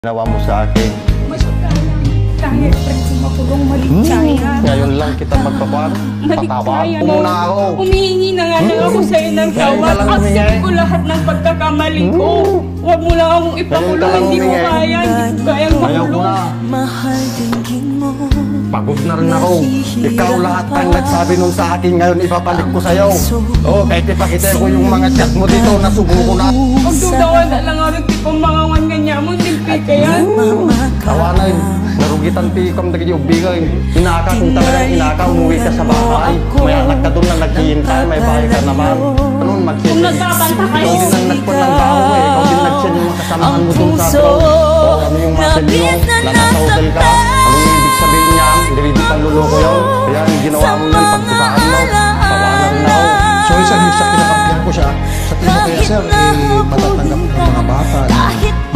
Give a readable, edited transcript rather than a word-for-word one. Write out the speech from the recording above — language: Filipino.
Ginawa mo sa akin. Kahit makulong maligaya. Ngayon lang kita magpapan. Patawad mo na ako. Humihingi na nga lang ako sa'yo ng tawad. Accept ko lahat ng pagkakamali ko. Huwag mo lang akong ipakulong. Hindi ko kaya. Hindi ko kayang makulong. Mahal dinggin mo. Pagod na rin ako. Ikaw lahat ang nagsabi nun sa akin. Ngayon ipapalik ko sa'yo. Oo, kahit ipakita ko yung mga chat mo dito. Nasubuko na. Huwag dudawan na lang ako. Tipong mga wan ganyan mo. Nilpi ka yan. Tawanan. Narugitan tikam na kayo bigay. Inaka kung talagang inaka. Umuwi ka sa bahay. May anak ka doon na naghihintay. May bahay ka naman. Ano mag-send? Kung nagkakanta kayo. Ikaw din ang nagpon ng baho eh. Ikaw din nag-send yung mga kasamahan mo doon sa tro. O ano yung message nyo na nasa hotel ka. Anong ibig sabihin niya? Hindi panluloko yun. Kaya ang ginawa mo yun, pagkusaan mo. Tawanan na ako. So isa sa kinakapyan ko siya, sa tingin ko kaya sir, matatanggap ng mga bata.